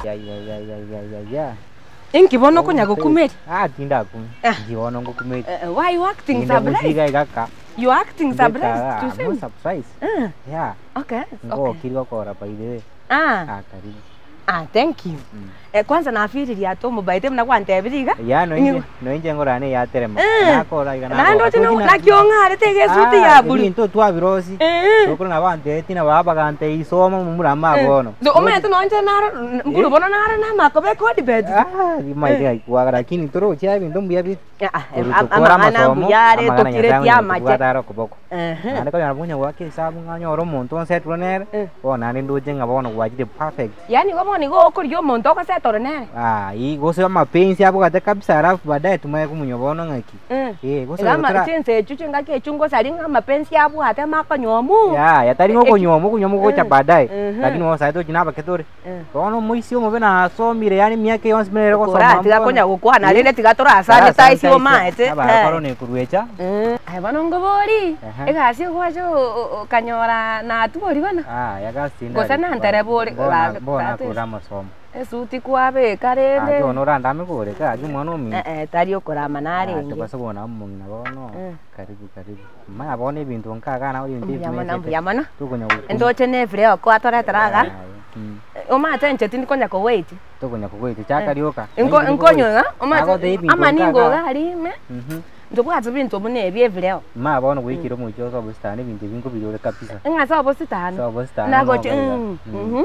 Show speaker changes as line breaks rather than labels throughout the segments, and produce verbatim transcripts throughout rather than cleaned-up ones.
ya ya ya ya ya ya ya.
Inki bono kunya gukumeri.
Ah, tinda kum. Jibono gukumeri.
Why you acting surprised? You acting surprised to
see? Surprise. Yeah.
Okay.
Ngo kirigo kora by the way.
Ah.
Ah, karibu.
Ah, thank you. Eh, kwanza nafikiria to mubaite mna kwantebiriga.
Ya no inje no inje ngorane ya terema. Nakora igana.
Nando tino nakiongare tege suti ya bulu.
Into twa birosi. Sokolo na bante tina baba kante isoma mumurama bono.
So ometo no nje naro ngulu bono naro na makobe kodi bed.
Ah, di mai dai kwa lakini toro chia bintu mbia bi.
Ah, ama ana mbuyare to kire tia mache.
Taro koboko. Eh. Ana ko yana bunya wake sabu nganyoro muntu onse tronere. Bona ni nduje ngabona wajide perfect.
Yani ngomo ni go okuriyo muntu ko se toronere.
Ah, hii gose mapenzi hapo kata kabisa alafu baadaye tumaye kumunyobono ngaki. Eh, gose
kama chense chuchu ngake chungo salinga mapenzi hapo hata makanyomu.
Ya, ya tari ngoko nyomu kunyomu ko cha baadaye. Lakini wao saito jinaba ketore. Tono muisio mubena asomire yani miaka yonse mere ko soma.
Ora tiga konya gukwana rene tiga tora asane taisi o maete.
Aba baro ne kuruecha.
Eh, ai bano ngobori. Ega si kwacho kanyora na Atwoli bana.
Ah, ya gasinda.
Gose na ntere bori.
Bona kura masomo.
Esuti kwabe karende.
Ah, ono randa mekore ka jumono mi.
Eh eh tari okora manare.
Ah, tubasa bona mungina bono. Karibu karibu. Maya bone bintu nkaka na uri ndi.
Yamana yamana.
Tukunya.
Ndoche ne vreo ko atore taraga. Oma tenche tindi konya ko wait.
Tukunya ko wait chaka rioka.
Inko inkonyo nga. Oma amaningo gari me. Mhm. Ndobwaza bintu bune bye vreo.
Ma bono wikiro mucho so bustani bintu binko bidore kabisa.
Nga so bustani.
So bustani.
Na goche. Mhm.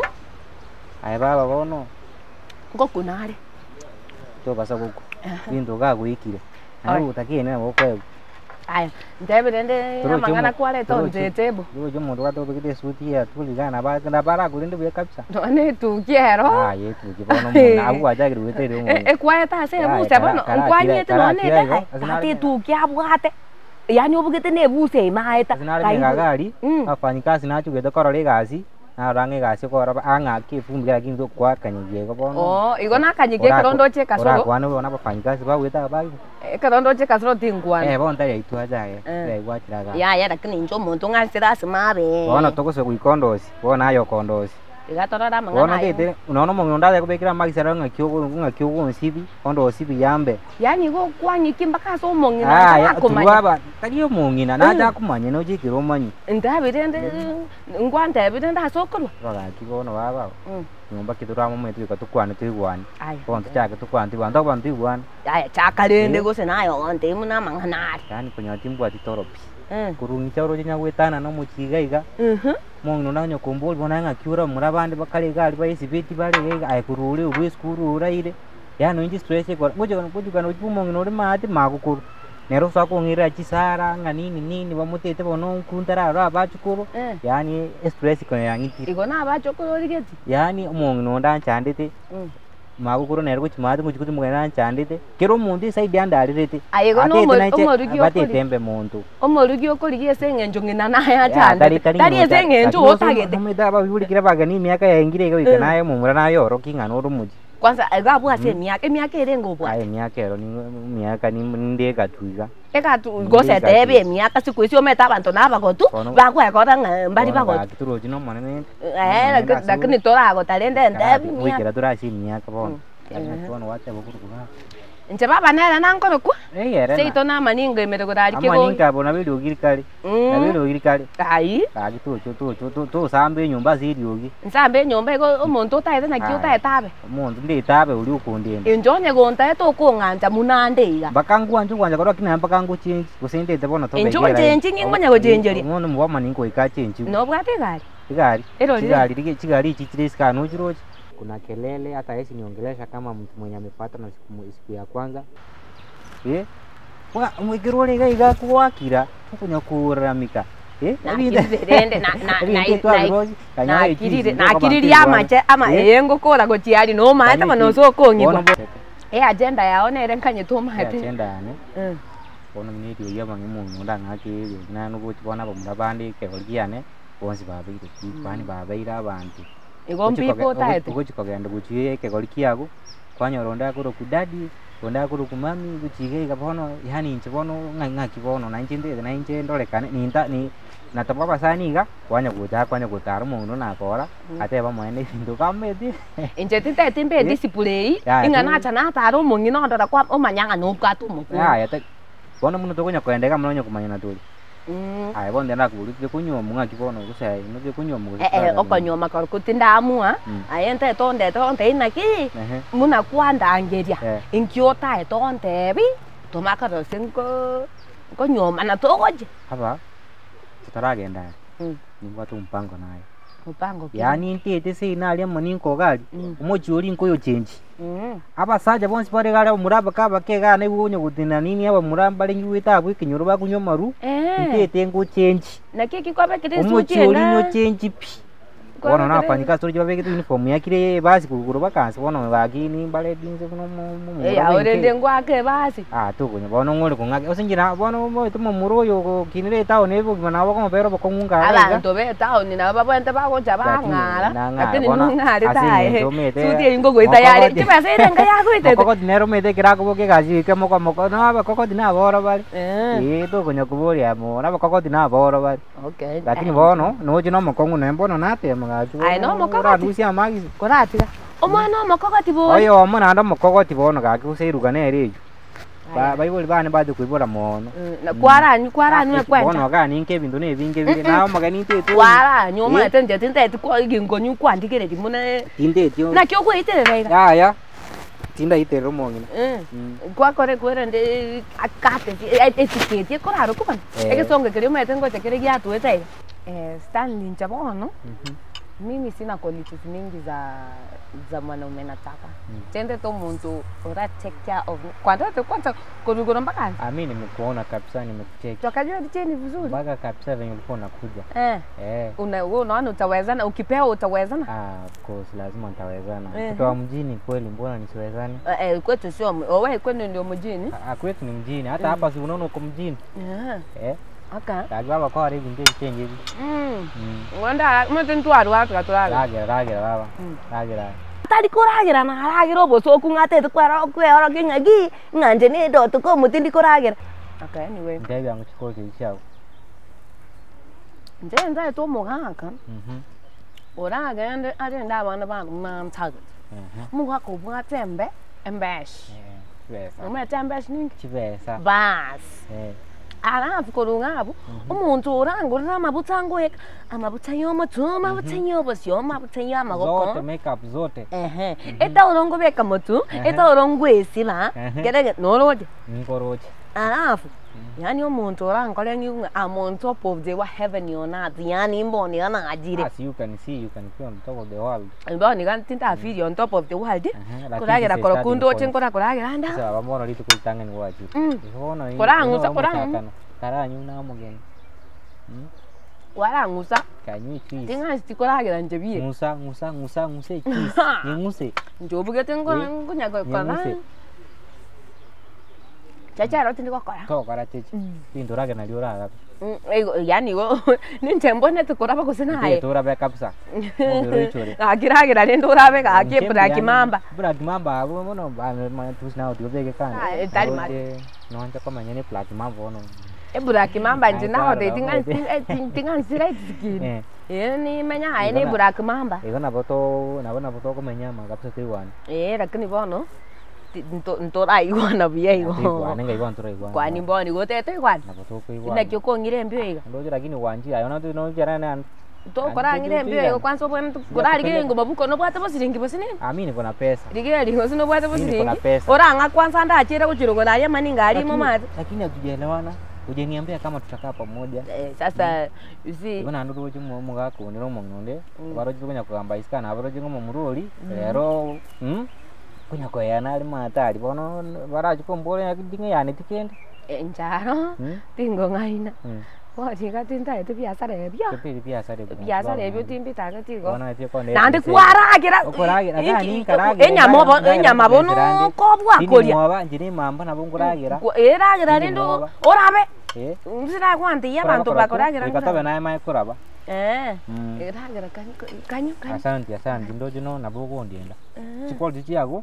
Ai baba bono.
Ngoko nare.
To basa goko. Bintu ga gwikire. Ari utakie na boko.
Aya, ndebe ndende amangana kwale tonze tebo.
Yo yo muntu gato bikite suti ya tuligana ba na bara kurinde bya kabisa.
None tu kiero.
Ah, ye tu kibono muna abu aja kiru tere mo.
E kwa ta se buse bono kwanye te none te. Ati tu kiabwate. Yani obugete ne buse maeta.
Sinari ngagari. Afanyikazi nacho gedo korole gazi. Na range gasi ko ora anga ki fumbi ya kinzo kwa kanyige ko bono.
Oh, igo na kanyige krondo che kasoro.
Ora kwano bona bafanyikazi ba weta ba.
E krondo che kasoro tingwana.
Eh, bona tari itu aja ya. Eh, gwa tiraga.
Ya ya lakini njo muntu ngasira simabe.
Bona tokose kuikondosi. Bona ayo kondosi.
Igatorora mangana.
Bona kete unaona mungu ndade kubekira magisara ngakyo ngakyo nsibi kondo sibi yambe.
Yani go kwanyi kimbaka so mungu
na ya kumanya. Tariyo mungu na naja kumanya no jikiro manyi.
Ndabirende ngwanda birende asokolo.
Roga kibono baba. Nyumba kituramo mwetu katukwana tuigwana. Bonto chaka tukwanti bando bantu igwana.
Ya chakarende gose nayo onte muna mangana.
Yani kunyati mbwati toropi. Kurungi chauro nya gwetana no mukiga iga. Mhm. Mungu nanyo kombol bona ngakyura murabande bakale gali ba isibiti bale ai kurule ubwe skuru uraire. Ya no inji stress ko ngojo ngojo kana upumo ngino mate magukuru. Nero sako ngira chisara nganini nini bamutete bono kuntara ra bachukuru. Yani stress ko yangiti.
Igona abachukuru rigeti.
Yani mungu no ndanchandete. Magukuru nero ko chimade nguchikuti mugana nchandete. Kero mundi side yandarirete.
Ayego no omorugyo
bati tembe muntu.
Omorugyo okorigie sengenjo ngina na ya chande. Tari sengenjo otagete.
Mumeda babuli kira bagani miaka yaingire go ikanaye mumura nayo rokinga no rumuji.
Kwanza agabu ase miaka miaka erengo bwa.
Ai miaka ero ni miaka ni ndie gatuiga.
Eka tu gose tebe miaka siku isi ometa abantu nabagotu bagwa ekora mbali bagotu.
Kituro jino monene.
Eh lakini tora ago talende ndebi miaka.
Wikira tora si miaka bon. Tono wate bokuru kuga.
Nche baba nera nankoro ku.
Eh yere.
Seito na maninga imere godari kego.
Maninga bona bidu girikali. Bidu girikali.
Ai.
Kagi tu tu tu tu tu sambe nyumba ziri yogi.
Nsambe nyumba ego omuntu taite na kiyo taite tabe.
Omuntu ndi tabe uli ukundende.
Injonye gonta to ko nganja munande iga.
Bakangu anju kwanja kora kina bakangu chinji. Kusende te bona to begera.
Injo chenji ngingwanya go chenjeri.
Umuntu mwa maningo ika chenji.
No bwate gari.
Gari.
Ero
gari dige chigari chichireska no chirochi. Kuna kelele hata yesi niongelesha kama mtu mwenye amepata na siku siku ya kwanza. Eh? Wa mwikirole ga iga kuwakira kunya kuramika. Eh?
Nakirende na na na na kirire na kirire amache ama yengo kola go tiari no maeta mano so kongibwa. Eh agenda yao nere nkanye to maete.
Agenda ne. Mm. Bona mneti yo bangi mungu ndanga ke na no go tibona bamurabandi ke oliane bonsi babire kwani babaira abantu.
Igombi po taete.
Ugo chikogenda guchiye ke golikiago. kwanya ronda kuro kudadi ronda kuro kumami kuchige kabono yani inche bono nganga kibono na inche ndede na inche ndorekane ni nda ni natapa basani ga kwanya kuja kwanya kutaru mundu na kora ate ba mwene ndo kamedi
inche tinte timbe display ingana cha na taru mungi no ndora kwa omanyanga no kwatu muku
ya ya te bono muno tokonya kwendeka muno nyukumanya tuli ai bon ndenda kubuli kunyo munga kibono kusai no kunyo mungu
eh eh okonyo makor kutinda amua ayente tonde tonde inaki muna kwanda angeria inkiota etonde bi tomakaro senko ko nyoma na togoje
hapa tutaragenda ni watu mpango naye
mpango
yani ntete sina ali amani nkogali umuchuri nkoyo change aba saja bonsi pare gale muraba kaba kega ne bunyo gutina nini aba muramba le nyuita abwe kinyoro ba kunyo maru ntete ngo change
na kiki kwa be kiti
suchi umuchuri nyo change pi Wono na fanyika story babe kitu uniform yakire basi kuguru bakansi wono bagini bale dinze kuno mu
eh awende ngwake basi
ah to kunyo bono ngole kungake osinjira bono mo tumo muroyo kinire tawo nebo mana bako pero bako ngunga
abantu be tawo ni na babante bako jabangala lakini nungari tae suti ingo goita yari kibase irenga yakuite
koko dinero mete kira kubo ke gaji ke moko moko no aba koko dina boro bali eh to kunyo kubori amo na koko dina boro bali
okay
lakini bono no jino mokongu nembono nate
ai no mokogoti
rusia magi
koratiga omwana omokogoti bo
oyo omwana ndo mokogoti bono gaki useiruga nereju ba baiboli bane bade kuibora mono
na kwaranyu kwaranyu kwenda
bono gani nke bintu ne binge binge nawo magani ntetu
kwaranyu omwana tende tende kwa gingonyu kwandikire timuna
tintetyo
na kyo kwiterera ira
ya ya tinda itero mongina
kwa kore kwere nde akate etiketi koraro kubana ekesonge kiri mete ngote kiri gyatu etai eh Stanley nchabono mimi sina qualities mingi za za mwanaume nataka tende to muntu ora take care of kwanza to kwanza kurugura mpaka
ah mimi nimekuona kabisa nimekucheck
tukajua dicheni vizuri
mpaka kabisa venye ulikuwa unakuja
eh
eh
una wewe unaona utawezana ukipewa utawezana
ah of course lazima nitawezana kutoa mjini kweli mbona nisiwezani
eh kwetu sio wewe kwenu ndio mjini
ah kwetu ni mjini hata hapa si unaona uko mjini eh
okay
baba kwa hivi ndio change hivi
mm wanda mwe ntwaru watu katuraga
ragira ragira baba ragira
tari koragira na haragira oboso kungate twara kwera kinyagi nganje ni do tuko mutindi koragira okay anyway
ndebe yangu chiko chao
nje nza to mogaka mhm oraga ande ari ndabana bantu mamthaga mhm muga ko bwa tembe embash
besa
umwe tembash ningi
chibesa
bas
eh
arafu korungabo umuntu urangura amabutango eka amabuta yoma tuma butanyo bosyo amabuta yama goko
zote makeup zote
ehe eta urongo beka motu eta urongo esila gerege noroje
ngoroje
arafu yani umuntu urangora ngi am on top of the heaven on earth yani mboni ana ajire
as you can see you can feel on top of the world
mboni kan tinta video on top of the world kuragira korokundo chinkora kuragira nda
sawa mbona litu kulitangani wachi
unaona hii korangusa korangu
karanyu na mugeni
warangusa
kanyu cheese
tinga stikuragira nje biye
ngusa ngusa ngusa nguse cheese ni nguse
njobuge tengo ngunya ko kana chacha roti ndiko kora
ko kora cheche pindura kana liora
ego yani go nintembo ne tukora kusina haye
tura be kabisa mbiro ichore
akiragira nendo urabe ka akipra kimamba
bra kimamba abo mono ma tusina audio bege kana
tali mari
no anta kama nyane plaki mambo no
e bra kimamba njina de tinga tinga sira skin eh ni menya haye ni bra kimamba
ego na boto na bona boto ko menya ma kabisa tiwan
eh lakini bono nto nto rai wana bia igo
kwa nenga igo ntora igo
kwa ni mboni gotete kwa
na boto ko igo
ina kyoko ngire mbio igo
ndo lakini wanji ayo na tu no jara na
to kora ngire mbio igo kwanza bwana kora ngire ngo mabuko no bwata bosiringi bosini
amini bona pesa
ngire ringo sino bwata bosiringi ora nga kwanza ndachira kuchirongo na ya mani ngari mo mati
lakini hatujaelewana ujeniambia kama tutakaa pamoja
eh sasa you see
bona ndo roje mu mugako ni romo ngonde baroje kunya kugamba isikana baroje ngo mu muroli rero hm kunya ko yana ali matari bono baraje ko mbole yakidinga yani tikende
enjaro tingo ngaina wati katinta etu biasa rebyo
tepi biasa rebyo
biasa rebyo timbi taka tigo
bona eti ko ne
nande kwaragira
kwaragira gani karagira
enyama bo enyama bono kobwa kolia
mwaba njiri mamba nabunguragira
eragira ndo orabe eh nzira kwante yabantu bakoragira
ikatabe naye mai kuraba
eh eragira kanyu kanyu
asante asante ndo jino nabugo ndienda chikol chiago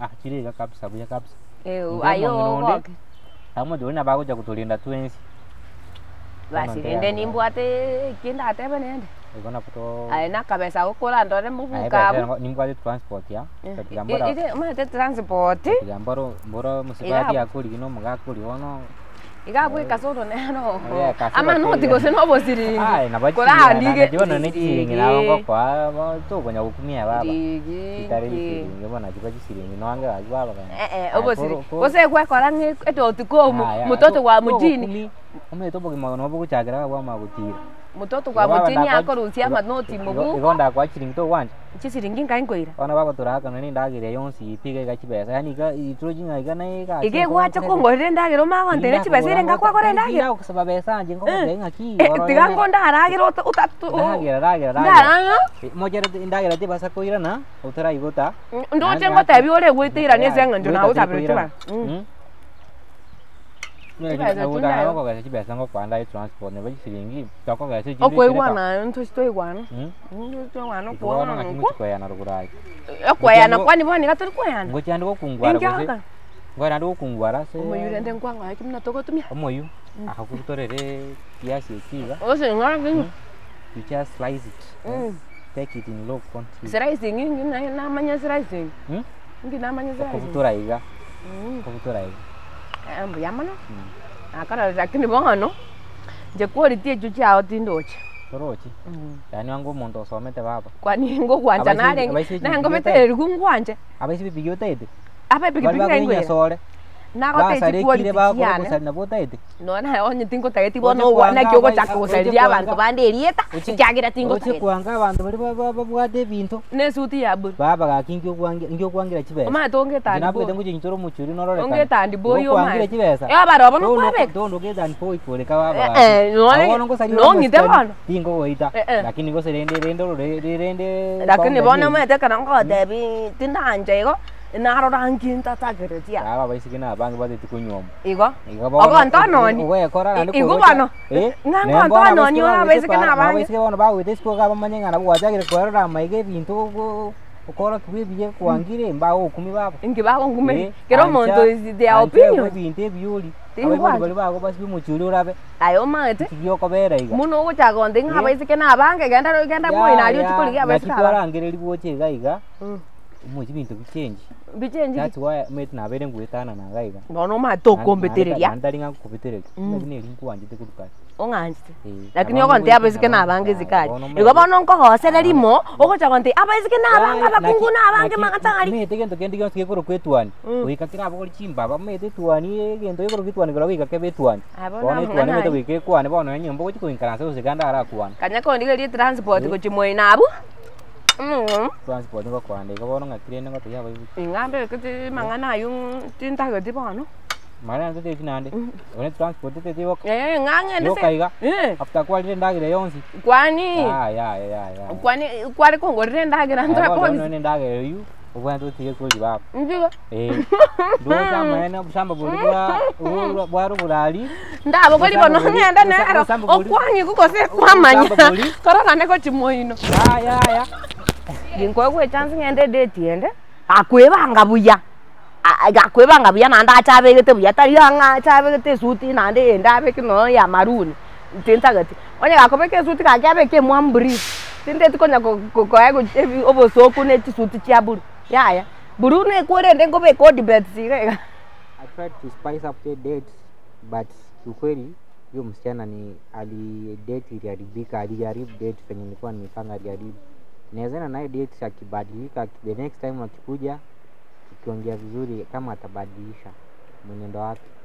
ah chirega kabisa buya kabisa
eh ayo
amo dona bakuja kutulinda twensi
basi ende nimbwate kinda atebe nende
ikona puto
ai na kabesa ukula ndone mubuka
nimbwate transport ya
katika mbora ide umate transport
katika mboro mboro musibadi akuri kino mugakuri wono
igabwe kasoro neno ama noti gose no bosiri
ai nabachi kora ndige jona niti ngina ngo kwa to konya gukumia baba itari ngibona jibachi siringi no anga ajwaba kana
eh eh obosiri bose kwa kora nge eto tuko mutoto wa mujini
ume to bogi magono bogu chagira wa magutira
mutoto kwa mujini akorusia manoti mubu
igonda kwa chiringi to wanje
chisiringi nkainkoira
ona baba turaka nani ndagire yonsi ipige gachibesa yani ga itrojinga igana iga
ige gwacha kongorire ndagiro magontere chibesa ngakwa kore ndagiro
kusaba besa nje ngo benga ki
tigango ndaragiro utatu
ndagira ndagira ndagira mojere ndagira tibasa koira na utara igota
ndoche ngota biore gwitira nezenga njo na utabire tiba
Nega uda ngo ga chibesa ngo kwanda transport ne bachisiringi tako ga se
okwe wana nto stoi wana nto wana ko
wana ngo kwayana rugurai
okwayana kwani boni gaturi kwayana
ngo cyandi ko kungwara gose ngora ndo kungwara se
omoyu rende nkwanga yaki mna toko tumia
omoyu akakutorere kiasi kiga
ose ngara ngi
you just slice it take it in low quantity
slice ngi na na manya slice
hm
ngi na manya slice
kufutura iga kufutura iga
ambu yamana akara lakini bono je quality ejo chao tindoche
torochi yani wangu muntu osomete baba
kwani ngo kwanja nare na ngo metere kungwanje
abaisi bibigyo tete
apa bigipinga ngwe
sore
na ko te quality
yani na botete
no na onye tingo tageti bono wana kyogo chako saria abantu bande rieta cyagira tingo
tageti kwanga abantu bari baba bwade bintu
ne suti yabu
baba gakingyo kwanga ngyo kwangira chibesa
ma tonge tandi
nabwe tengu chinyoro muchuri norore
onge tandi boyo ma
kwangira chibesa
ya baro bono kwabe
dondo ge dan poi pole ka baba
eh no no ngite bono
tingo goita lakini go serende rendo rende
lakini bono mete kana ngo debi tindanje go naro ranking tatagere tia
baba baisikina bangi bade tukunyoma
igo ogo antononi
we kora nandi
igo bano eh ngango antononi ora baisikina bangi
baisikina bano bawe tesko ga bamanyanga na bwajagire kwera maige bintu ukora kwibiye kwangire mbaho kumi baba
ingi babo ngume kero monto is their opinion
binte byuli abandi bali bako basi bimuchuri urabe
ayo mate
kiyo kobera iga
muno guchago ndinga baisikina bangi genda genda moina ali uchikuli ya baisikina
bakikwarangire liboche gaiga umuji bintu bichenji
bichenji
that's why mate na bere ngwetana na gaiga
bono ma to kombetereria
ndaringa kubetereka ndine linku wanjite kuruka
onganjite lakini yoko nte abesike na bange zikari iko bono nko hosera limo okocha konte abesike na banga bakungu na bange makatangari
mete gento kendi gyo kekoro kwetwani uikatira abo chimba ba mete twani gento yekoro kwetwani kora wika kebe twani bono twani mete wike kwani bono nyombo ko chikoinkaranse usiganda ara kwani
kanyako ndigeli transport ko chimoi nabu
transport ngo kwande ko bono ngakire ngo tuyaba ibu
ngambe kete mangana yung tinta gati bono
mara nte tete nande one transport tete yo
eh ngange
ndese yo kaiga after kwali ndagire yonsi
kwani
ah ya ya ya
kwani kwali kongorire ndagira ndo
ko no ndagire yu ubwanto tiye ko liba
ndigo
eh ndo tamana bushamba bulwa ubu bwaru bulali
ndabo ko libono ngenda nero okwanyi kukose kwamanya kora kande ko chimoino
ya ya ya
Yinko kwe chance ngende date yende akwebanga buya akwebanga buya nanda achabegete buya tari anga achabegete suti nande yenda beke no ya maruni tinta gati onye gakobeke suti ka kyabeke mwambri tinde tikonya ko ko ko oboso ku ne suti chiaburu ya ya buru ne kwere ndengo be ko debate sire
I tried to spice up the dates but ukweli hiyo msichana ni ali date iliharibika aliharibu date penye nilikuwa nimepanga aliharibu. Naweza naye date akibadilika the next time akikuja tukiongea vizuri kama atabadilisha mwenendo wake.